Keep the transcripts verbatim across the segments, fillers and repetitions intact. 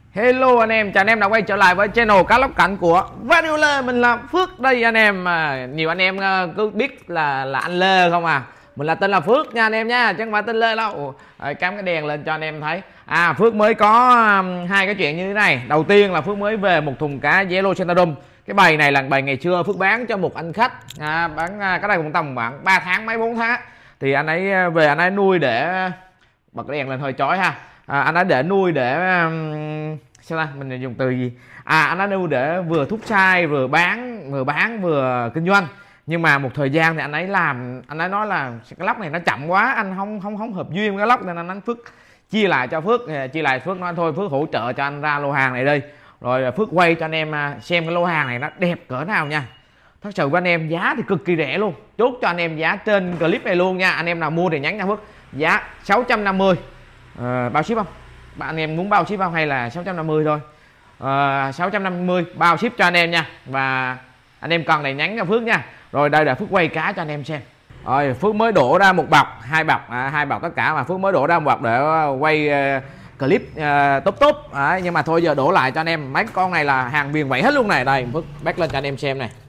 Hello anh em, chào anh em đã quay trở lại với channel cá lóc cảnh của Value Lê. Mình là Phước đây anh em. à, Nhiều anh em cứ biết là là anh Lê không à. Mình là tên là Phước nha anh em nha, chứ không phải tên Lê đâu. à, Cắm cái đèn lên cho anh em thấy. À Phước mới có um, hai cái chuyện như thế này. Đầu tiên là Phước mới về một thùng cá Yellow Centaurum. Cái bầy này là bầy ngày xưa Phước bán cho một anh khách, à, bán à, cái này cũng tầm khoảng ba tháng mấy bốn tháng. Thì anh ấy về anh ấy nuôi để bật cái đèn lên hơi chói ha. à, anh ấy để nuôi để um, sao ta mình dùng từ gì, à anh ấy nuôi để vừa thúc chai vừa bán vừa bán vừa kinh doanh. Nhưng mà một thời gian thì anh ấy làm, anh ấy nói là cái lóc này nó chậm quá, anh không không không hợp duyên với cái lóc, nên anh Phước chia lại cho Phước. Chia lại Phước nói thôi Phước hỗ trợ cho anh ra lô hàng này đi, rồi Phước quay cho anh em xem cái lô hàng này nó đẹp cỡ nào nha. Thật sự với anh em giá thì cực kỳ rẻ luôn, chốt cho anh em giá trên clip này luôn nha. Anh em nào mua thì nhắn cho Phước giá sáu trăm năm mươi. à, bao ship không bạn, anh em muốn bao ship không hay là sáu trăm năm mươi thôi? à, sáu trăm năm mươi bao ship cho anh em nha. Và anh em cần này nhắn cho Phước nha. Rồi đây là Phước quay cá cho anh em xem. Rồi Phước mới đổ ra một bọc, hai bọc, à, hai bọc tất cả, mà Phước mới đổ ra một bọc để quay uh, clip uh, tốt tốt. à, nhưng mà thôi giờ đổ lại cho anh em. Mấy con này là hàng viền vẫy hết luôn này. Đây Phước back lên cho anh em xem này,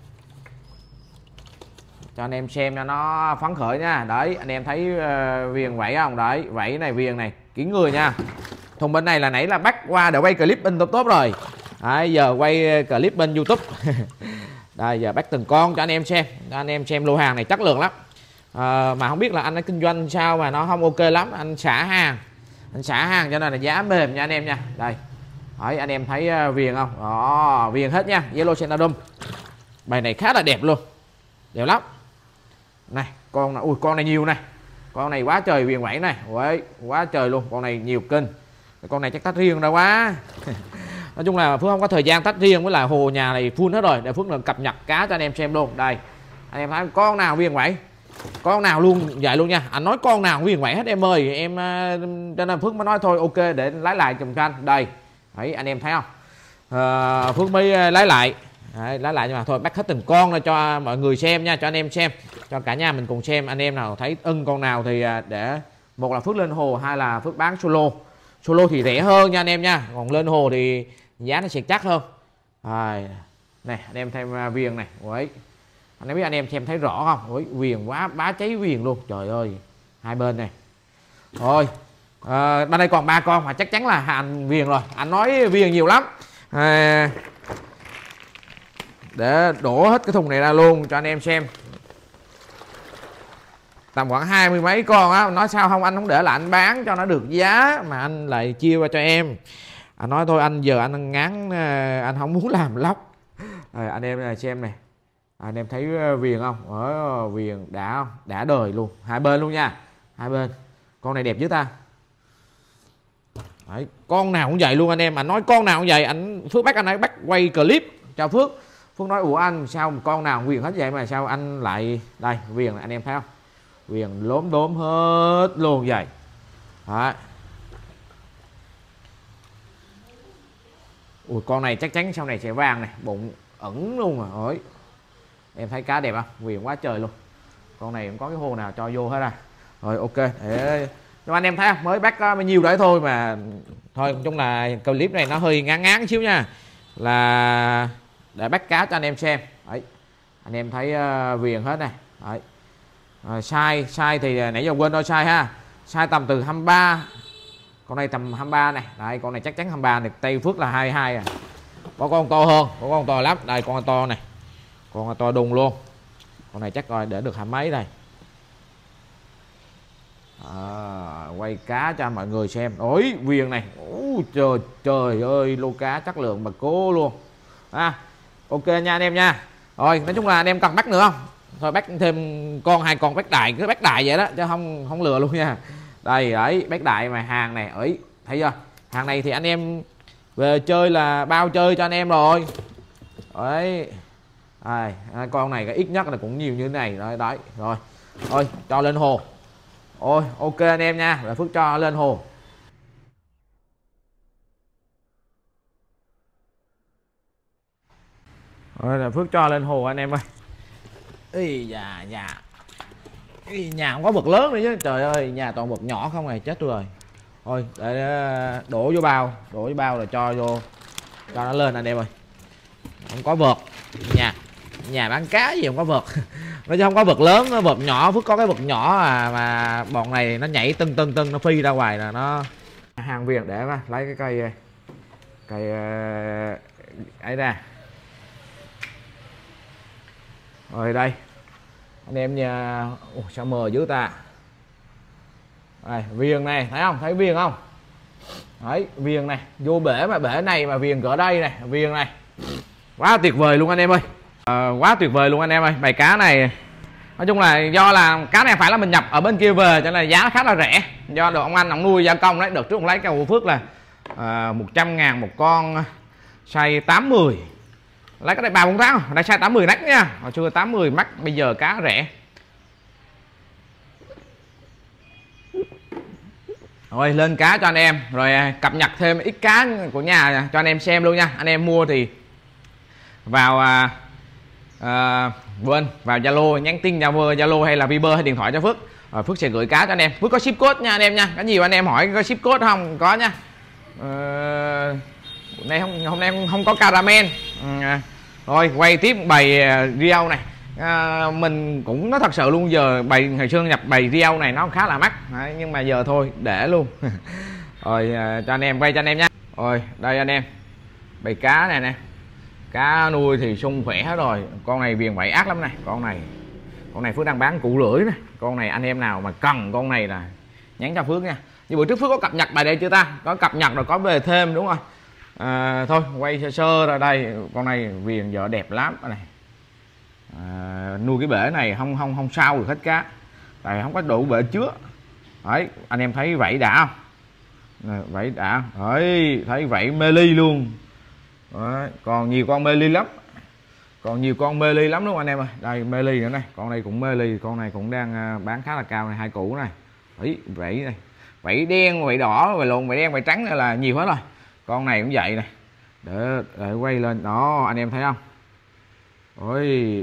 cho anh em xem cho nó phấn khởi nha. Đấy anh em thấy uh, viền vẫy không? Đấy vẫy này, viền này kín người nha. Thùng bên này là nãy là bắt qua để quay clip bên tốt tốt rồi. Đấy, giờ quay clip bên YouTube. Đây giờ bắt từng con cho anh em xem, cho anh em xem lô hàng này chất lượng lắm. à, mà không biết là anh ấy kinh doanh sao mà nó không ok lắm. Anh xả hàng, anh xả hàng cho nên là giá mềm nha anh em nha. Đây đấy, anh em thấy viền không? Đó, viền hết nha, Yellow Centaurum. Bài này khá là đẹp luôn, đẹp lắm. Này con này, ui con này nhiều này, con này quá trời viền vẫy này, Ui, quá trời luôn. Con này nhiều kinh, con này chắc tách riêng ra quá. Nói chung là Phước không có thời gian tách riêng, với lại hồ nhà này full hết rồi, để Phước là cập nhật cá cho anh em xem luôn. Đây anh em thấy con nào viền vẫy, con nào luôn vậy luôn nha. Anh nói con nào viền vẫy hết em ơi. Em cho nên Phước mới nói thôi ok để lấy lại chùm canh. Đây thấy anh em thấy không? à, Phước mới lấy lại. Đấy, lấy lại nhưng mà thôi bắt hết từng con ra cho mọi người xem nha, cho anh em xem, cho cả nhà mình cùng xem. Anh em nào thấy ưng con nào thì để một là Phước lên hồ, hai là Phước bán solo. Solo thì rẻ hơn nha anh em nha, còn lên hồ thì giá nó sẽ chắc hơn. À, này anh em thêm viền này, Ui, anh biết anh em xem thấy rõ không? Ui, viền quá bá cháy viền luôn, trời ơi. Hai bên này thôi. à, bên đây còn ba con mà chắc chắn là hành viền rồi, anh nói viền nhiều lắm. à, để đổ hết cái thùng này ra luôn cho anh em xem. Tầm khoảng hai mươi mấy con á. Nói sao không, anh không để lại anh bán cho nó được giá mà anh lại chia qua cho em. Anh nói thôi anh giờ anh ngán, anh không muốn làm lóc. à, anh em xem này, anh em thấy viền không? Ở viền đã không? Đã đời luôn, hai bên luôn nha, hai bên. Con này đẹp chứ ta. Đấy, con nào cũng vậy luôn anh em. Anh nói con nào cũng vậy. Anh Phước bắt anh ấy bắt quay clip cho Phước. Phước nói ủa anh sao con nào viền hết vậy mà sao anh lại. Đây viền này anh em thấy không? Viền lốm đốm hết luôn vậy. Đấy. Ui con này chắc chắn sau này sẽ vàng này, bụng ẩn luôn rồi. Ôi, em thấy cá đẹp không? Viền quá trời luôn. Con này cũng có cái hồ nào cho vô hết à. Rồi ok. Để cho anh em thấy không? Mới bắt có bao nhiêu đấy thôi mà. Thôi nói chung là clip này nó hơi ngán ngán xíu nha, là để bắt cá cho anh em xem. Đấy anh em thấy uh, viền hết này. Đấy. À, size size thì nãy giờ quên đôi size ha. Size tầm từ hai mươi ba, con này tầm hai mươi ba này. Đây con này chắc chắn hai mươi ba này. Tây Phước là hai mươi hai à. Có con to hơn, có con to lắm. Đây con to này, con to đùng luôn. Con này chắc rồi để được hai mấy đây. À, quay cá cho mọi người xem. Ôi viền này, Ôi, trời trời ơi, lô cá chất lượng mà cố luôn. À, ok nha anh em nha. Rồi nói chung là anh em cần bắt nữa không? Thôi bắt thêm con hai con bắt đại, cứ bắt đại vậy đó chứ không không lừa luôn nha. Đây đấy, bắt đại mà hàng này ấy, thấy chưa? Hàng này thì anh em về chơi là bao chơi cho anh em rồi. Đấy. Đây, con này cái ít nhất là cũng nhiều như thế này đấy, đấy. Rồi. Thôi cho lên hồ. Ôi ok anh em nha, là Phước cho lên hồ. Rồi là Phước cho lên hồ anh em ơi. Ý nhà nhà Ý, nhà không có vực lớn nữa chứ, trời ơi nhà toàn vực nhỏ không này, chết rồi. Thôi để đổ vô bao, đổ vô bao rồi cho vô, cho nó lên anh em ơi. Không có vợt nhà nhà bán cá gì không có vợt nó chứ không có vợt lớn, nó vợt nhỏ. Phước có cái vợt nhỏ à, mà bọn này nó nhảy tưng tưng tưng, nó phi ra ngoài là nó hàng viền. Để mà lấy cái cây cây ấy ra. Rồi đây anh em nha. Ủa, sao mờ dữ ta. Đây, viền này thấy không, thấy viền không đấy, viền này vô bể mà bể này mà viền cỡ đây này, viền này quá tuyệt vời luôn anh em ơi. À, quá tuyệt vời luôn anh em ơi. Bài cá này nói chung là do là cá này phải là mình nhập ở bên kia về cho nên là giá khá là rẻ, do được ông anh ông nuôi gia công đấy. Đợt trước ông lấy cái của Phước là à, một trăm ngàn một con, size tám mươi, lấy cái này ba bốn tháng, đây size tám mươi nách nha, hồi xưa tám mươi mắc, bây giờ cá rẻ. Rồi lên cá cho anh em, rồi cập nhật thêm ít cá của nhà cho anh em xem luôn nha. Anh em mua thì vào à, à, quên vào Zalo, nhắn tin Zalo hay là Viber hay điện thoại cho Phước, rồi Phước sẽ gửi cá cho anh em. Phước có ship code nha anh em nha. Có nhiều anh em hỏi có ship code không, có nha. À, nay không hôm nay không có caramel. À, rồi quay tiếp bày Rio này. À, mình cũng nói thật sự luôn, giờ bày hồi xưa nhập bày Rio này nó khá là mắc. Đấy, nhưng mà giờ thôi để luôn. Rồi à, cho anh em quay cho anh em nha. Rồi đây anh em bày cá này nè, cá nuôi thì sung khỏe hết rồi. Con này viền vảy ác lắm này, con này con này Phước đang bán củ lưỡi này. Con này anh em nào mà cần con này là nhắn cho Phước nha. Như bữa trước Phước có cập nhật bài đây chưa ta, có cập nhật rồi, có về thêm đúng không. À, thôi quay sơ sơ ra đây. Con này viền vợ đẹp lắm này. À, nuôi cái bể này không không không sao được hết cá, tại không có đủ bể chứa. Đấy anh em thấy vảy đã không, à, vảy đã đấy, thấy vảy mê ly luôn. Đấy, còn nhiều con mê ly lắm, còn nhiều con mê ly lắm đúng không anh em ơi. Đây mê ly nữa này, con này cũng mê ly, con này cũng đang bán khá là cao này, hai củ này. Đấy vảy này, vảy đen, vảy đỏ, vảy lộn, vảy đen, vảy trắng này là nhiều hết rồi. Con này cũng vậy này, để, để quay lên đó anh em thấy không. Ôi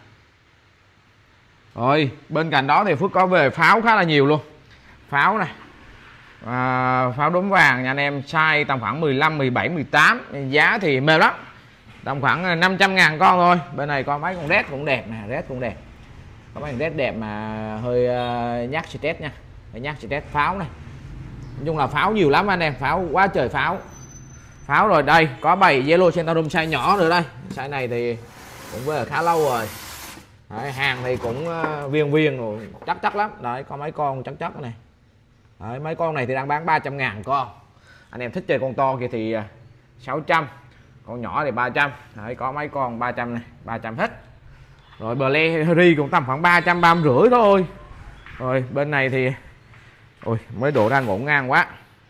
rồi bên cạnh đó thì Phước có về pháo khá là nhiều luôn. Pháo này à, pháo đốm vàng nha anh em, size tầm khoảng mười lăm, mười bảy, mười tám, giá thì mềm lắm, tầm khoảng năm trăm ngàn con thôi. Bên này có mấy con red cũng đẹp nè, red cũng đẹp, có mấy con red đẹp mà hơi uh, nhát stress nha, nhát stress. Pháo này nói chung là pháo nhiều lắm anh em, pháo quá trời pháo. Pháo rồi đây có bầy Yellow Centaurum size nhỏ nữa đây, size này thì cũng về khá lâu rồi. Đấy, hàng thì cũng uh, viên viên rồi, chắc chắc lắm. Đấy có mấy con chắc chắc này. Đấy, mấy con này thì đang bán ba trăm ngàn con. Anh em thích chơi con to kia thì uh, sáu trăm, con nhỏ thì ba trăm. Đấy có mấy con ba trăm này, ba trăm hết. Rồi Blackberry cũng tầm khoảng ba trăm, ba trăm rưỡi thôi. Rồi bên này thì ôi mới đổ ra ngổn ngang quá.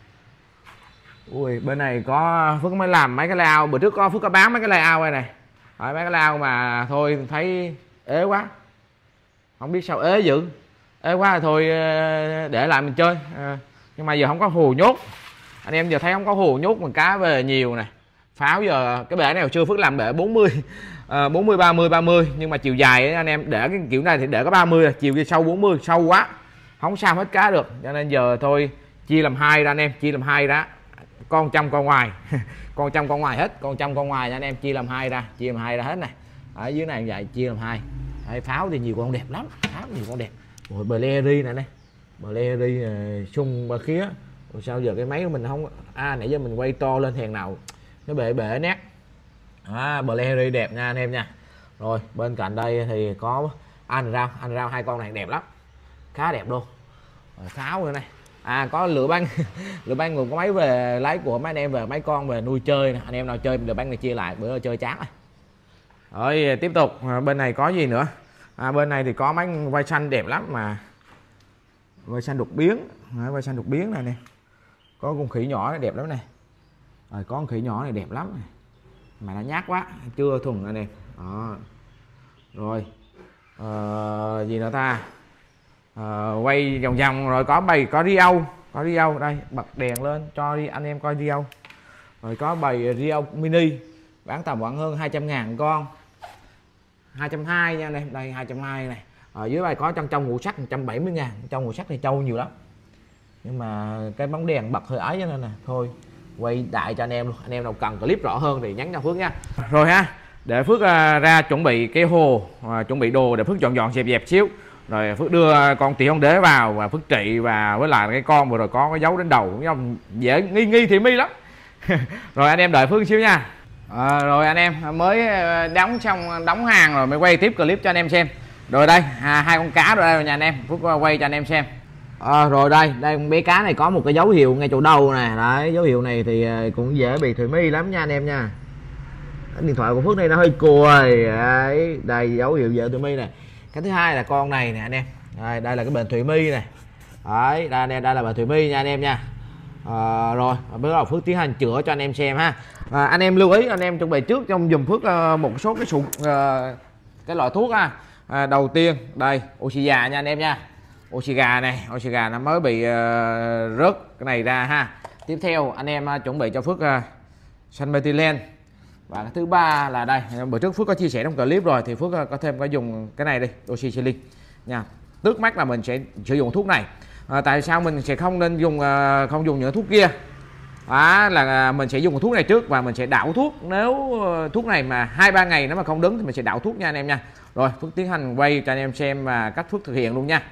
Ui bên này có Phước mới làm mấy cái lao, bữa trước có Phước có bán mấy cái lao đây này. Đấy, mấy cái lao mà thôi thấy ế quá, không biết sao ế dữ, ế quá thôi để lại mình chơi. À, nhưng mà giờ không có hồ nhốt anh em, giờ thấy không có hồ nhốt mà cá về nhiều này. Pháo giờ cái bể này hồi xưa Phước làm bể bốn mươi, à, bốn mươi, ba mươi, ba mươi, nhưng mà chiều dài ấy, anh em để cái kiểu này thì để có ba mươi, chiều sâu bốn mươi, sâu quá không sao hết cá được, cho nên giờ thôi chia làm hai ra anh em, chia làm hai ra, con trong con ngoài. Con trong con ngoài hết, con trong con ngoài nha anh em, chia làm hai ra, chia làm hai ra hết này. Ở dưới này vậy chia làm hai. Đấy, pháo thì nhiều con đẹp lắm, pháo nhiều con đẹp. Rồi Blackberry này này, Blackberry sung ba khía. Rồi sao giờ cái máy của mình không à, nãy giờ mình quay to lên thèn nào nó bể bể nét. À, Blackberry đẹp nha anh em nha. Rồi bên cạnh đây thì có anh rau, anh rau hai con này đẹp lắm, khá đẹp luôn. Rồi, pháo nữa này. À có lửa băng. Lửa băng cũng có máy về lấy của mấy anh em về mấy con về nuôi chơi nè. Anh em nào chơi lửa băng này chia lại, bữa chơi chán rồi. Rồi tiếp tục à, bên này có gì nữa. À, bên này thì có mấy vai xanh đẹp lắm mà, vai xanh đột biến. À, vai xanh đột biến này nè, có con khỉ nhỏ này đẹp lắm này. Rồi có con khỉ nhỏ này đẹp lắm này, mà nó nhát quá chưa thuần anh em. Đó. Rồi à, gì nữa ta. À, quay vòng vòng rồi có bầy có Rio, có Rio đây, bật đèn lên cho đi anh em coi Rio. Rồi có bầy Rio mini bán tầm khoảng hơn hai trăm ngàn con, hai trăm hai mươi nha anh em, đây hai trăm hai mươi này. Ở dưới này có trong trong ngũ sắc một trăm bảy mươi ngàn, trong ngũ sắc thì trâu nhiều lắm. nhưng mà cái bóng đèn bật hơi ấy cho nên nè thôi quay đại cho anh em luôn. Anh em nào cần clip rõ hơn thì nhắn cho Phước nha. Rồi ha, để Phước uh, ra chuẩn bị cái hồ, uh, chuẩn bị đồ để Phước dọn dọn dẹp dẹp xíu, rồi Phước đưa con Tiểu Hồng Đế vào và Phước trị, và với lại cái con vừa rồi có cái dấu đến đầu cũng không dễ nghi nghi thị mi lắm. Rồi anh em đợi Phước xíu nha. À, rồi anh em mới đóng xong đóng hàng rồi mới quay tiếp clip cho anh em xem. Rồi đây à, hai con cá rồi đây rồi nhà anh em, Phước quay cho anh em xem. À, rồi đây đây con bé cá này có một cái dấu hiệu ngay chỗ đầu nè, đấy dấu hiệu này thì cũng dễ bị thùy mi lắm nha anh em nha. Điện thoại của Phước này nó hơi cùi đấy, đây dấu hiệu dễ thùy mi này. Cái thứ hai là con này nè anh em, đây, đây là cái bệnh thùy mi này, đấy đây, đây, đây là bệnh thùy mi nha anh em nha. À, rồi bắt đầu Phước tiến hành chữa cho anh em xem ha. À, anh em lưu ý anh em chuẩn bị trước trong dùm Phước uh, một số cái sụn uh, cái loại thuốc ha. À, đầu tiên đây oxy già nha anh em nha, oxy gà này, oxy gà nó mới bị uh, rớt cái này ra ha. Tiếp theo anh em uh, chuẩn bị cho Phước uh, Sunmethylen. Và cái thứ ba là đây, bữa trước Phước có chia sẻ trong clip rồi thì Phước uh, có thêm có dùng cái này đi, doxycycline nha. Trước mắt là mình sẽ sử dụng thuốc này. À, tại sao mình sẽ không nên dùng uh, không dùng những thuốc kia? Đó là mình sẽ dùng thuốc này trước và mình sẽ đảo thuốc. Nếu thuốc này mà hai ba ngày nó mà không đứng thì mình sẽ đảo thuốc nha anh em nha. Rồi Phước tiến hành quay cho anh em xem và cách Phước thực hiện luôn nha.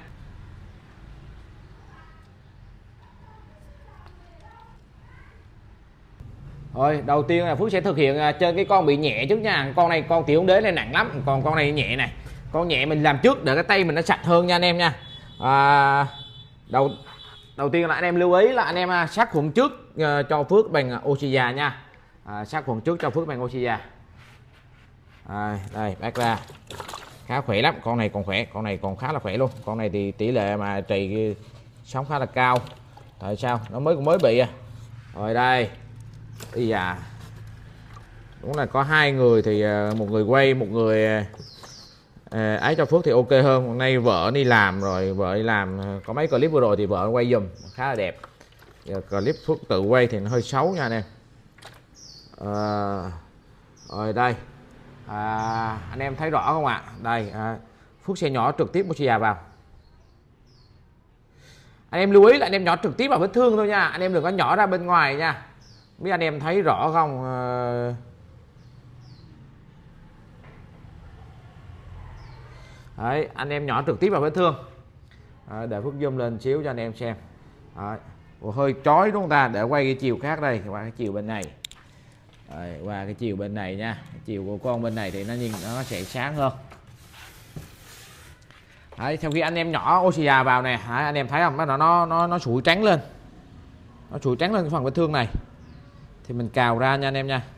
Rồi đầu tiên là Phước sẽ thực hiện trên cái con bị nhẹ trước nha. Con này con Tiểu Hồng Đế này nặng lắm, còn con này nhẹ này. Con nhẹ mình làm trước để cái tay mình nó sạch hơn nha anh em nha. À, đầu đầu tiên là anh em lưu ý là anh em sát khuẩn trước uh, cho Phước bằng oxy già nha. À, sát khuẩn trước cho Phước bằng oxy già. À, đây bác ra khá khỏe lắm, con này còn khỏe, con này còn khá là khỏe luôn. Con này thì tỷ lệ mà trì sống khá là cao. Tại sao nó mới mới bị à. Rồi đây bây giờ đúng là có hai người thì uh, một người quay một người uh, À, ấy cho Phước thì ok hơn. Hôm nay vợ đi làm rồi, vợ đi làm có mấy clip vừa rồi thì vợ quay dùm khá là đẹp. Giờ clip Phước tự quay thì nó hơi xấu nha anh em. À, rồi đây à, anh em thấy rõ không ạ? À? Đây à, Phước sẽ nhỏ trực tiếp oxy già vào. Anh em lưu ý là anh em nhỏ trực tiếp vào vết thương thôi nha, anh em đừng có nhỏ ra bên ngoài nha. Biết anh em thấy rõ không? À, đấy, anh em nhỏ trực tiếp vào vết thương. Đấy, để Phước zoom lên xíu cho anh em xem. Đấy, hơi chói đúng không ta? Để quay cái chiều khác đây, qua cái chiều bên này. Đấy, qua cái chiều bên này nha. Cái chiều của con bên này thì nó nhìn nó sẽ sáng hơn. Đấy, sau khi anh em nhỏ oxy già vào nè, đấy, anh em thấy không? Nó nó nó nó sủi trắng lên. Nó sủi trắng lên cái phần vết thương này. Thì mình cào ra nha anh em nha.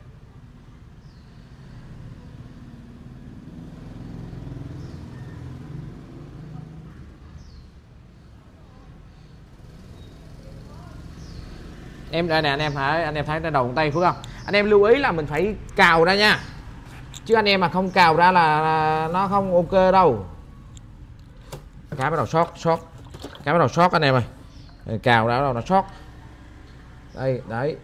Em đây nè anh em thấy anh em thấy cái đầu tay Phước không? Anh em lưu ý là mình phải cào ra nha, chứ anh em mà không cào ra là, là nó không ok đâu. Cái bắt đầu sót sót cái bắt đầu sót anh em ơi, cào ra bắt đầu nó sót đây. Đấy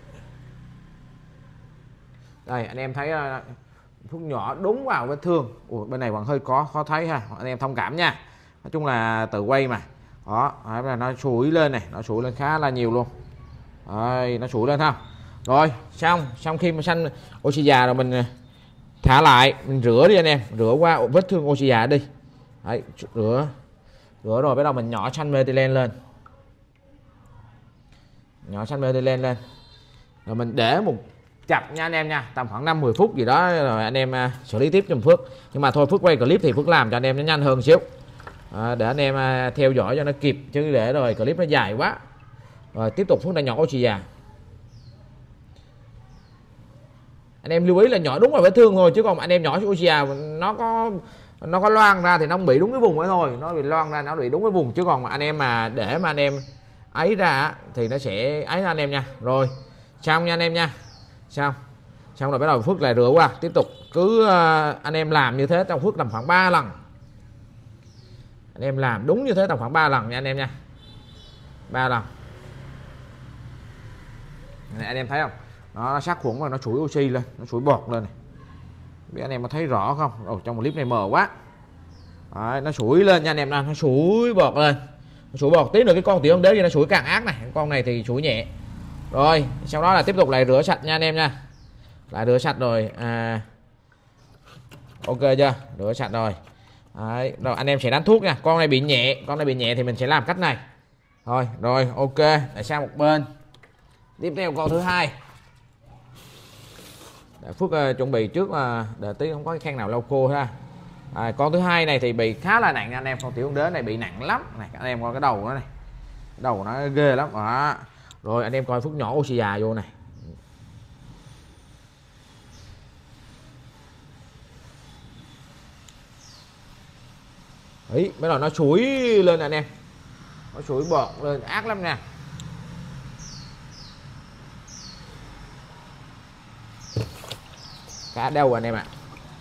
đây anh em thấy Phước nhỏ đúng vào vết thương. Ủa, bên này còn hơi có khó thấy ha, anh em thông cảm nha. Nói chung là tự quay mà đó, đấy, nó sủi lên này, nó sủi lên khá là nhiều luôn. Đây, nó sủi lên không? Rồi xong xong khi mà xanh oxy già rồi mình thả lại, mình rửa đi anh em, rửa qua vết thương oxy già đi. Đấy, rửa rửa rồi bắt đầu mình nhỏ xanh methylen lên, nhỏ xanh methylen lên rồi mình để một chập nha anh em nha, tầm khoảng năm mười phút gì đó rồi anh em uh, xử lý tiếp cho Phước. Nhưng mà thôi Phước quay clip thì Phước làm cho anh em nó nhanh hơn xíu, à, để anh em uh, theo dõi cho nó kịp, chứ để rồi clip nó dài quá. Rồi tiếp tục Phước đã nhỏ oxy già. Anh em lưu ý là nhỏ đúng vào vết thương thôi, chứ còn anh em nhỏ oxy già nó có nó có loang ra thì nó không bị đúng cái vùng ấy thôi, nó bị loang ra nó bị đúng cái vùng, chứ còn mà anh em mà để mà anh em ấy ra thì nó sẽ ấy anh em nha. Rồi xong nha anh em nha, xong xong rồi bắt đầu Phước lại rửa qua, tiếp tục cứ uh, anh em làm như thế trong Phước tầm khoảng ba lần. Anh em làm đúng như thế tầm khoảng ba lần nha anh em nha, ba lần. Này, anh em thấy không, nó sát khuẩn và nó sủi oxy lên, nó sủi bọt lên này. Biết anh em có thấy rõ không? Ồ, trong một clip này mờ quá. Đấy, nó sủi lên nha anh em, nó sủi bọt lên. Sủi bọt tí nữa cái con tiểu ong đế kia nó sủi càng ác này, con này thì sủi nhẹ. Rồi sau đó là tiếp tục lại rửa sạch nha anh em nha, lại rửa sạch rồi. À, ok chưa, rửa sạch rồi. Đấy, rồi anh em sẽ đánh thuốc nha. Con này bị nhẹ, con này bị nhẹ thì mình sẽ làm cách này thôi. Rồi ok, để sang một bên. Tiếp theo con thứ hai. Để Phước uh, chuẩn bị trước là uh, để tí không có cái khen nào lau khô ha. À, con thứ hai này thì bị khá là nặng anh em, con tiểu ong đế này bị nặng lắm này, anh em coi cái đầu nó này, cái đầu nó ghê lắm đó. Rồi anh em coi Phước nhỏ oxy già vô này. Đấy, bắt đầu nó sủi lên anh em, nó sủi bọt lên ác lắm nha. Cá đâu anh em ạ.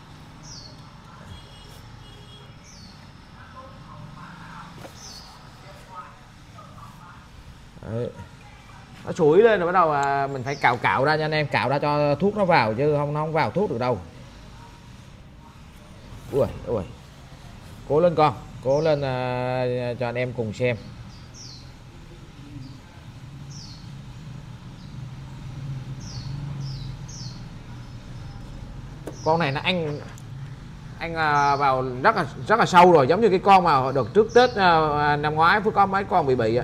Đấy. Nó sủi lên rồi bắt đầu à, mình phải cạo cạo ra nha anh em, cạo ra cho thuốc nó vào chứ không nó không vào thuốc được đâu. Ui ui, cố lên con, cố lên à, cho anh em cùng xem. Con này nó ăn anh à, vào rất là rất là sâu rồi, giống như cái con mà được trước Tết à, năm ngoái Phước có mấy con bị bị á.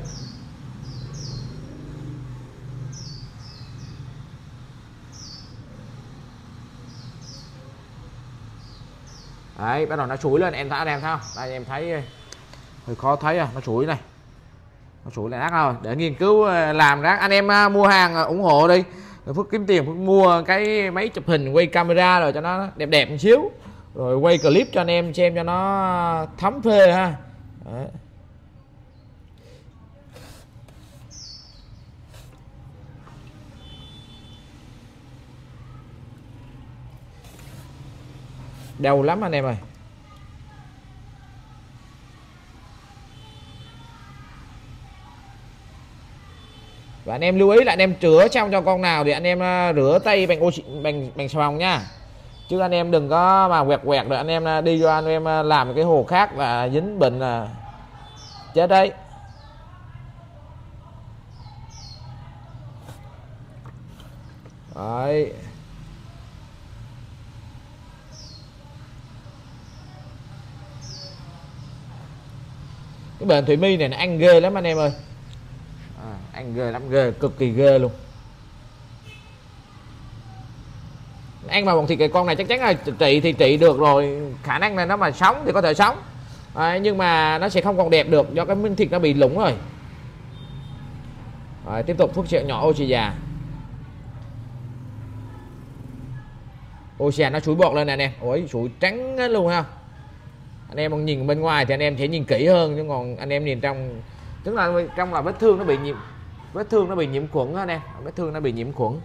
Đấy, bắt đầu nó sủi lên em thấy, anh em thấy không? Đây em thấy hơi khó thấy à, nó sủi này, nó sủi lại ác rồi. Để nghiên cứu làm rác, anh em mua hàng ủng hộ đi. Rồi Phước kiếm tiền Phước mua cái máy chụp hình quay camera rồi cho nó đẹp đẹp một xíu, rồi quay clip cho anh em xem cho nó thấm phê ha. Đấy. Đau lắm anh em ơi. Và anh em lưu ý là anh em rửa xong cho con nào thì anh em rửa tay bằng oxy, bằng bằng xà phòng nha, chứ anh em đừng có mà quẹt quẹt rồi anh em đi cho anh em làm cái hồ khác và dính bệnh là chết đấy. Đấy. Cái bệnh thủy mi này nó ăn ghê lắm anh em ơi, à, ăn ghê lắm, ghê cực kỳ ghê luôn. Ăn mà bọn thịt cái con này chắc chắn là trị thì trị được rồi, khả năng là nó mà sống thì có thể sống, à, nhưng mà nó sẽ không còn đẹp được do cái miếng thịt nó bị lủng rồi. Rồi tiếp tục thuốc sẹo nhỏ oxy già. Oxy già nó sủi bọt lên nè anh em, ôi sủi trắng luôn ha. Anh em nhìn bên ngoài thì anh em sẽ nhìn kỹ hơn, chứ còn anh em nhìn trong, tức là trong là vết thương nó bị nhiễm, vết thương nó bị nhiễm khuẩn anh em, vết thương nó bị nhiễm khuẩn.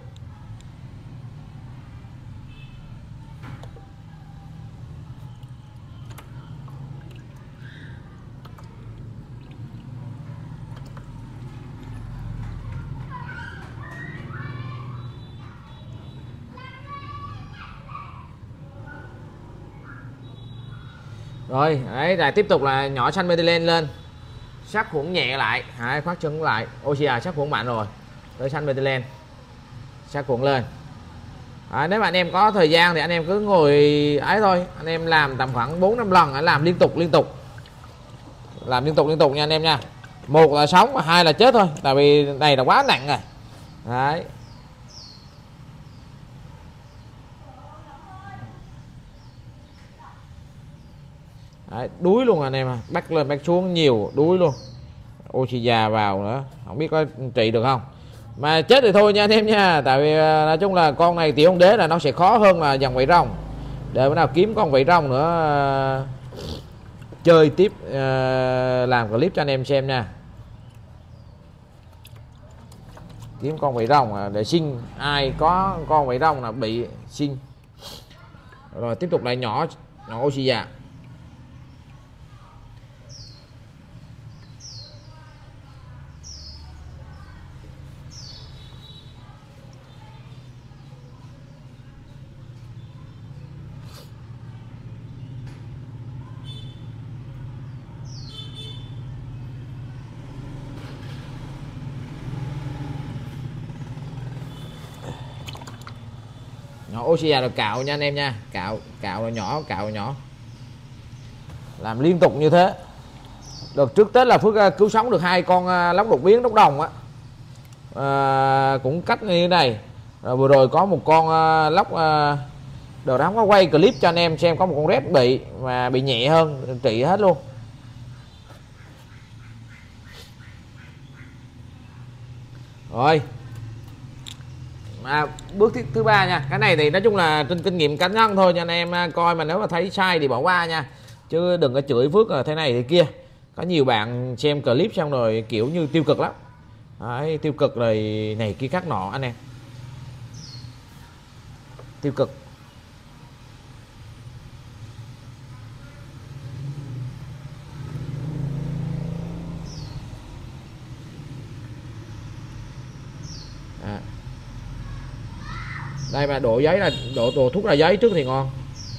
Rồi đấy, lại tiếp tục là nhỏ xanh methylene lên, sát khuẩn nhẹ lại, đấy, phát chân lại oxy già sát khuẩn mạnh rồi, tới xanh methylene sát khuẩn lên. À, nếu mà anh em có thời gian thì anh em cứ ngồi ấy thôi, anh em làm tầm khoảng bốn năm lần, anh làm liên tục liên tục, làm liên tục liên tục nha anh em nha. Một là sống và hai là chết thôi, tại vì này là quá nặng rồi. Đấy. Đấy, đuối luôn anh em à, bắt lên bắt xuống nhiều, đuối luôn, oxy già vào nữa, không biết có trị được không, mà chết thì thôi nha anh em nha. Tại vì nói chung là con này tiểu ong đế là nó sẽ khó hơn là dòng vảy rồng, để bữa nào kiếm con vảy rồng nữa chơi tiếp, làm clip cho anh em xem nha. Kiếm con vảy rồng để sinh, ai có con vảy rồng là bị sinh. Rồi tiếp tục lại nhỏ nhỏ oxy già. Nhỏ oxy rồi cạo nha anh em nha, cạo cạo rồi nhỏ, cạo rồi nhỏ, làm liên tục như thế. Đợt trước Tết là Phước cứu sống được hai con lóc đột biến đốc đồng á, à, cũng cách như thế này. Rồi vừa rồi có một con lóc, đợt đó có quay clip cho anh em xem, có một con rết bị mà bị nhẹ hơn, trị hết luôn. Rồi à, bước thứ, thứ ba nha, cái này thì nói chung là trên kinh nghiệm cá nhân thôi cho anh em coi, mà nếu mà thấy sai thì bỏ qua nha, chứ đừng có chửi Phước là thế này thế kia. Có nhiều bạn xem clip xong rồi kiểu như tiêu cực lắm. Đấy, tiêu cực rồi này kia khác nọ anh em, tiêu cực. À. Đây mà đổ giấy là đổ, đổ thuốc ra giấy trước thì ngon.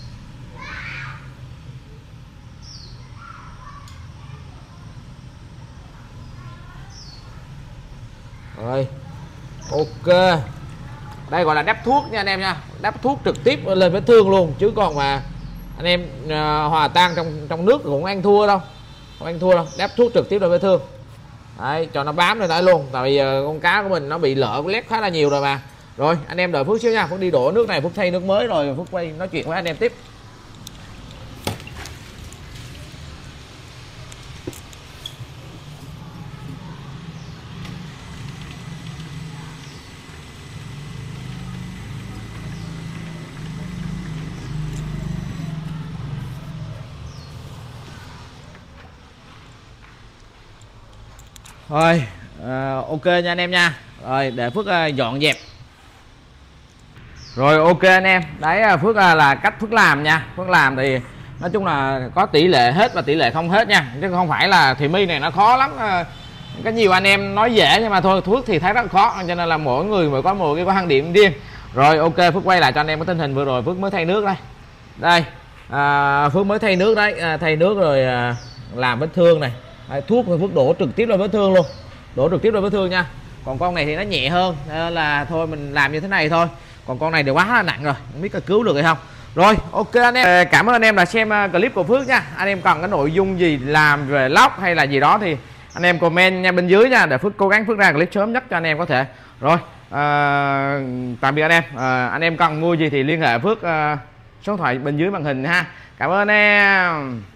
Rồi ok, đây gọi là đắp thuốc nha anh em nha, đắp thuốc trực tiếp lên vết thương luôn, chứ còn mà anh em uh, hòa tan trong trong nước cũng ăn thua đâu, không ăn thua đâu, đắp thuốc trực tiếp lên vết thương. Đấy, cho nó bám lên đấy luôn, tại vì uh, con cá của mình nó bị lở lét khá là nhiều rồi mà. Rồi anh em đợi Phước xíu nha, Phước đi đổ nước này, Phước thay nước mới rồi Phước quay nói chuyện với anh em tiếp. Rồi à, ok nha anh em nha. Rồi để Phước uh, dọn dẹp. Rồi ok anh em, đấy Phước uh, là cách Phước làm nha. Phước làm thì nói chung là có tỷ lệ hết và tỷ lệ không hết nha, chứ không phải là thì mi này nó khó lắm. Uh, có nhiều anh em nói dễ nhưng mà thôi Phước thì thấy rất khó, cho nên là mỗi người mới có một cái quan điểm riêng. Rồi ok, Phước quay lại cho anh em cái tình hình vừa rồi Phước mới thay nước đây. Đây à, Phước mới thay nước đấy, à, thay nước rồi à, làm vết thương này. Đấy, thuốc thì Phước đổ trực tiếp lên vết thương luôn, đổ trực tiếp lên vết thương nha. Còn con này thì nó nhẹ hơn nên là thôi mình làm như thế này thôi, còn con này thì quá là nặng rồi, không biết có cứu được hay không. Rồi ok anh em, cảm ơn anh em đã xem clip của Phước nha. Anh em cần cái nội dung gì làm về lóc hay là gì đó thì anh em comment nha bên dưới nha, để Phước cố gắng Phước ra clip sớm nhất cho anh em có thể. Rồi à, tạm biệt anh em. À, anh em cần mua gì thì liên hệ Phước, à, số điện thoại bên dưới màn hình ha. Cảm ơn anh em.